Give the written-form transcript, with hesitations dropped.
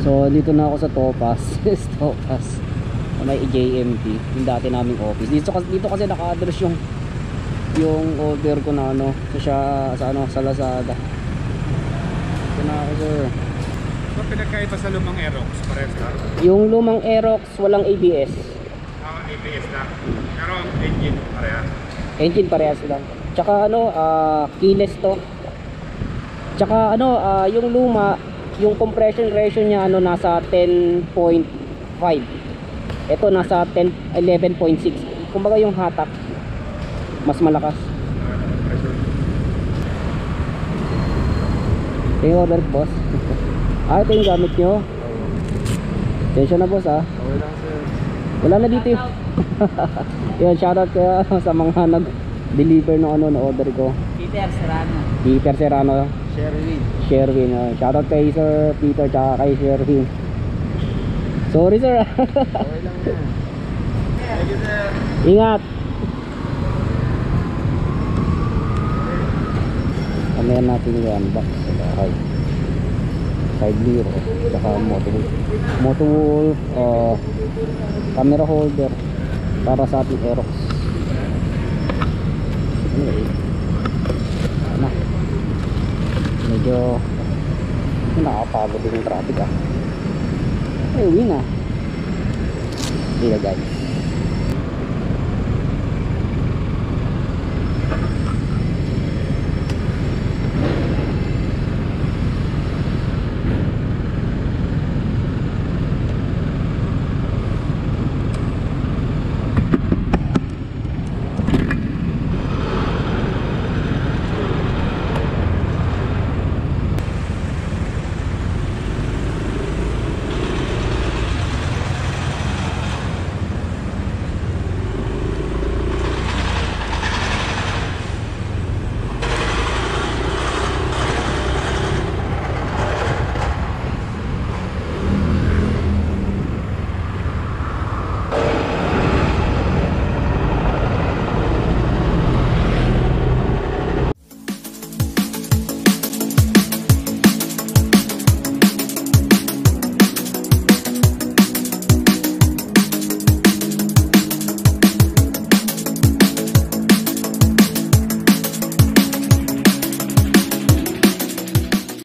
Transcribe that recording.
So dito na ako sa Topaz. Topaz may JMT, yung dati naming office. Dito kasi naka-address yung order ko na ano sa Lazada. Ito na ako, sir. So pinagkaiba sa lumang Aerox, parehas lang? Yung lumang Aerox walang ABS. ABS lang. Pero engine parehas. Engine parehas lang. Tsaka ano, keyless to. Tsaka ano, yung luma, yung compression ratio niya ano nasa 10.5. Ito nasa 11.6. Kumbaga yung hatak mas malakas. Ito yung order, boss. Ito yung gamit nyo. Tensya na, boss, ah. Okay lang, sir. Wala na dito yung yun, shoutout kaya sa mga nag-deliver ng ano na order ko. Peter Serrano. Sherwin. Shoutout kay Sir Peter tsaka kay Sherwin. Sorry, sir. Okay lang yan. Thank you, sir. Ingat. Kamayan natin yung box sa bahay. Side mirror tsaka moto wolf, camera holder para sa ating Aerox. Anyway, ano, medyo nakakapagod din yung traffic, ah. Ay, uwi na. Hindi na, guys.